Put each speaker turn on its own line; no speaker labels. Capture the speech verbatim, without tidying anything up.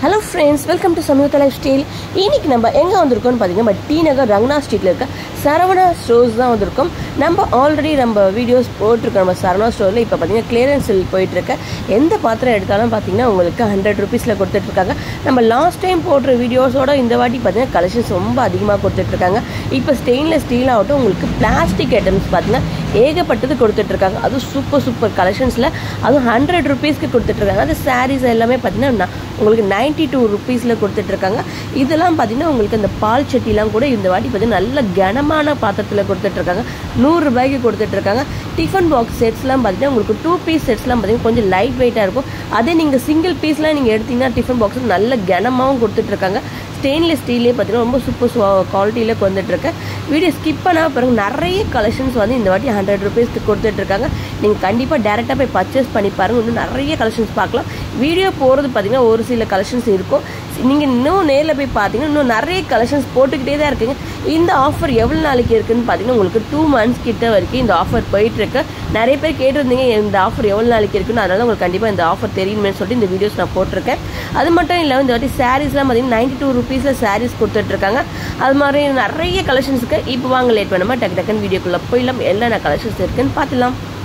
Hello friends, welcome to Samyuktha Lifestyle. இன்னைக்கு நம்ம எங்க வந்திருக்கோம்னு பாத்தீங்கன்னா T.nagar Ranganathan Streetல இருக்க sarvana stores தான் வந்திருக்கோம். நம்ம ஆல்ரெடி நம்ம வீடியோஸ் போட்டுருக்கோம். நம்ம sarvana ஸ்டோர்ல இப்போ பாத்தீங்கன்னா கிளியரன்ஸ் சேல் போயிட்டு இருக்கு. எந்த பாத்திரம் எடுத்தாலும் பாத்தீங்கன்னா உங்களுக்கு ஹண்ட்ரட் ருபீஸ்ல கொடுத்துட்டு இருக்காங்க. நம்ம லாஸ்ட் டைம் போடுற வீடியோஸோட இந்த வாட்டி பாத்தீங்கன்னா கலெக்ஷன்ஸ் ரொம்ப அதிகமாக கொடுத்துட்டு இருக்காங்க. இப்போ ஸ்டெயின்லெஸ் ஸ்டீல் ஆகட்டும் உங்களுக்கு பிளாஸ்டிக் ஐட்டம்ஸ் பாத்தீங்கன்னா ஏகப்பட்டது கொடுத்துட்டு இருக்காங்க. அது சூப்பர் சூப்பர் கலெக்ஷன்ஸ்ல அதுவும் ஹண்ட்ரட் ருபீஸ்க்கு கொடுத்துட்டு இருக்காங்க. அது சாரீஸ் எல்லாமே பாத்தீங்கன்னா உங்களுக்கு நைன்டி டூ ருபீஸ்ல கொடுத்துட்டு இருக்காங்க. இதெல்லாம் பாத்தீங்கன்னா உங்களுக்கு அந்த பால் சட்டிலாம் கூட இந்த வாட்டி பாத்தீங்கன்னா நல்ல கனமான பாத்திரத்துல கொடுத்துட்டு இருக்காங்க. நூறு ரூபாய்க்கு கொடுத்துட்டு இருக்காங்க. டிஃபன் பாக்ஸ் செட்ஸ்லாம் பாத்தீங்கன்னா உங்களுக்கு டூ பீஸ் செட்ஸ்லாம் பாத்தீங்கன்னா கொஞ்சம் லைட் வெயிட்டா இருக்கும். அதே நீங்க சிங்கிள் பீஸ்லாம் நீங்க எடுத்தீங்கன்னா டிஃபன் பாக்ஸ் நல்ல கனமாவும் கொடுத்துட்டு இருக்காங்க. ஸ்டெயின்லெஸ் ஸ்டீல்லே பார்த்தீங்கன்னா ரொம்ப சூப்பர் குவாலிட்டியில் வந்துட்டு இருக்கு. வீடியோ ஸ்கிப் பண்ணால் பிறகு நிறைய கலெக்ஷன்ஸ் வந்து இந்த வாட்டி ஹண்ட்ரட் ருபீஸ்க்கு கொடுத்துட்டு இருக்காங்க. நீங்கள் கண்டிப்பாக டேரெக்டாக போய் பர்ச்சேஸ் பண்ணி பாருங்கள். இன்னும் நிறைய கலெக்ஷன்ஸ் பார்க்கலாம். வீடியோ போகிறது பார்த்தீங்கன்னா ஒரு சில கலெக்ஷன்ஸ் இருக்கும். நீங்கள் இன்னும் நேரில் போய் பார்த்தீங்கன்னா இன்னும் நிறைய கலெக்ஷன்ஸ் போட்டுக்கிட்டே தான் இருக்குங்க. இந்த ஆஃபர் எவ்வளோ நாளைக்கு இருக்குன்னு பார்த்தீங்கன்னா உங்களுக்கு டூ மந்த்ஸ் கிட்ட வரைக்கும் இந்த ஆஃபர் போயிட்டுருக்கு. நிறைய பேர் கேட்டிருந்தீங்க இந்த ஆஃபர் எவ்வளோ நாளைக்கு இருக்குன்னு. அதனால உங்களுக்கு கண்டிப்பாக இந்த ஆஃபர் தெரியுமே சொல்லிட்டு இந்த வீடியோஸ் நான் போட்டிருக்கேன். அது மட்டும் இல்லை இந்த வாட்டி சாரீஸ்லாம் பார்த்தீங்கன்னா நைன்டி டூ ருபீஸில் சாரீஸ் கொடுத்துட்ருக்காங்க. அது மாதிரி நிறைய கலெக்ஷன்ஸுக்கு இப்போ வாங்க லேட் பண்ணாமல் டக்கு டக்குன்னு வீடியோக்குள்ளே போயிடலாம். என்னென்ன கலெக்ஷன்ஸ் இருக்குன்னு பார்த்துலாம்.